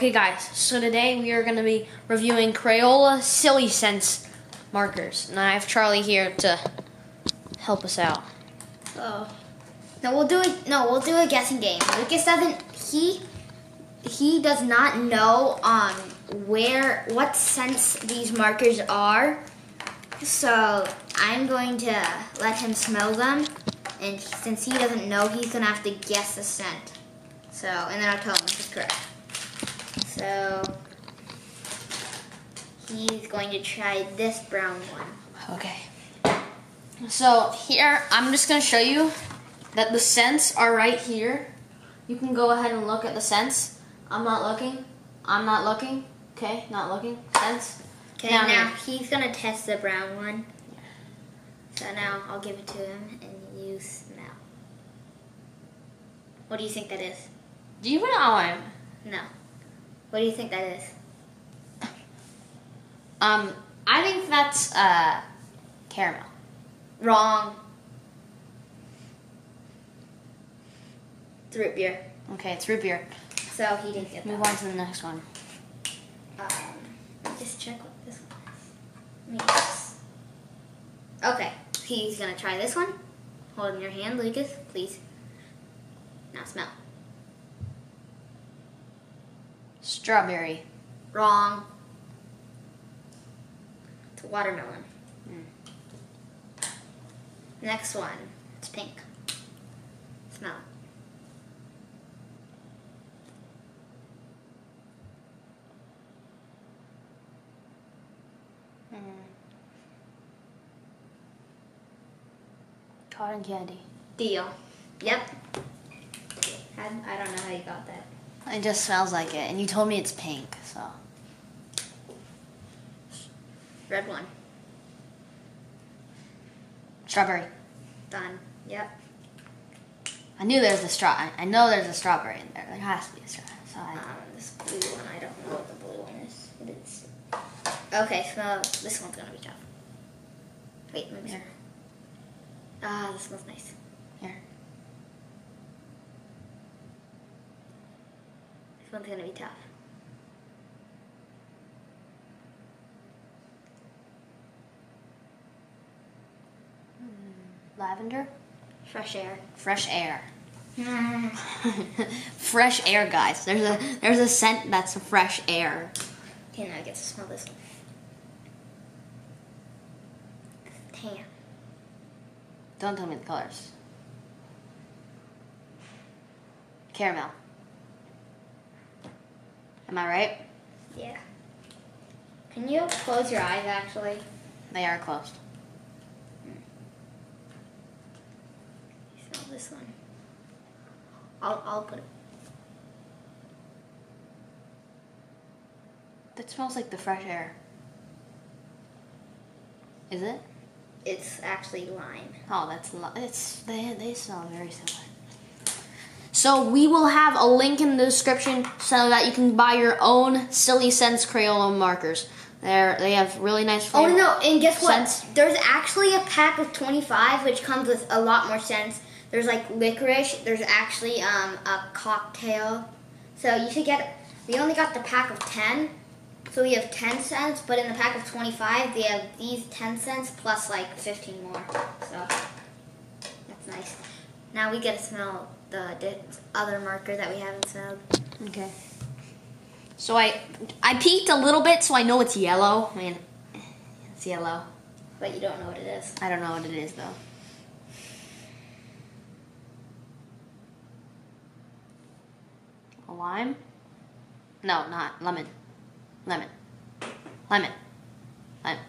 Okay guys, so today we are going to be reviewing Crayola Silly Sense markers. And I have Charlie here to help us out. Oh. No, we'll do a guessing game. Lucas he does not know what sense these markers are. So I'm going to let him smell them, and since he doesn't know, he's gonna have to guess the scent. So, and then I'll tell him if it's correct. So he's going to try this brown one. Okay. So here, I'm just going to show you that the scents are right here. You can go ahead and look at the scents. I'm not looking. I'm not looking. Okay, not looking. Scents. Okay, now he's going to test the brown one. So now I'll give it to him and you smell. What do you think that is? Do you know? No. What do you think that is? I think that's caramel. Wrong. It's root beer. Okay, it's root beer. So he didn't get that. Move on to the next one. Let me just check what this one is. Yes. Okay, he's gonna try this one. Hold it in your hand, Lucas, please. Now smell. Strawberry. Wrong. It's watermelon. Next one. It's pink. Smell. Cotton candy. Deal. Yep. I don't know how you got that. It just smells like it, and you told me it's pink, so. Red one. Strawberry. Done. Yep. I knew there's a straw. I know there's a strawberry in there. There has to be a strawberry. So This blue one, I don't know what the blue one is. It is. Okay, smell. This one's gonna be tough. Wait, let me see. Ah, this smells nice. Here. This one's gonna be tough. Lavender. Fresh air. Fresh air. Fresh air, guys. There's a scent that's fresh air. Okay, now I get to smell this one. Tan. Don't tell me the colors. Caramel. Am I right? Yeah. Can you close your eyes, actually? They are closed. Smell this one. I'll put it. That smells like the fresh air. Is it? It's actually lime. Oh, they smell very similar. So we will have a link in the description so that you can buy your own Silly Sense Crayola markers. They have really nice flavor. Oh no, and guess what? Scents. There's actually a pack of 25 which comes with a lot more scents. There's like licorice, there's actually a cocktail. So you should we only got the pack of 10. So we have 10 cents, but in the pack of 25, they have these 10 cents plus like 15 more. So that's nice. Now we get to smell the other marker that we haven't smelled. Okay. So I peeked a little bit, so I know it's yellow. I mean, it's yellow. But you don't know what it is. I don't know what it is though. A lime? No, not lemon. Lemon. Lemon. Lemon.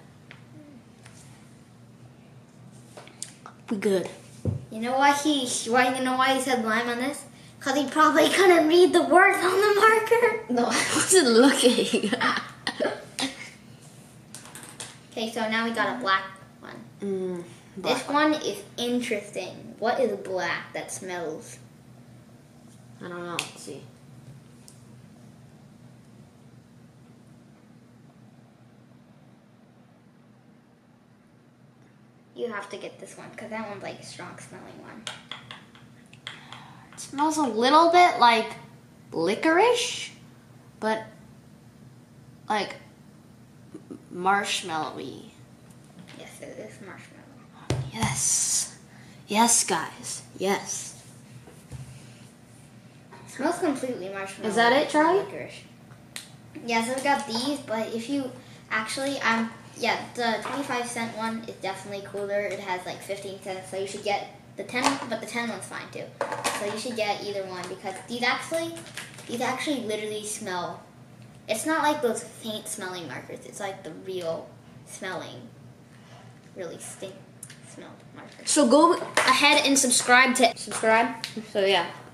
We good. You know why he said lime on this? Because he probably couldn't read the words on the marker. No, I wasn't looking. Okay, so now we got a black one. Black this one is interesting. What is black that smells? I don't know. Let's see. You have to get this one because that one's like a strong smelling one. It smells a little bit like licorice, but like marshmallowy. Yes, it is marshmallow. Yes. Yes, guys. Yes. It smells completely marshmallow. Is that it, Charlie? Licorice. Yeah, so we got these, but if you actually, yeah, the 25-cent one is definitely cooler. It has like 15 cents, so you should get the 10, but the 10 one's fine too. So you should get either one because these actually literally smell. It's not like those faint smelling markers. It's like the real smelling, really smelled markers. So go ahead and subscribe. So yeah.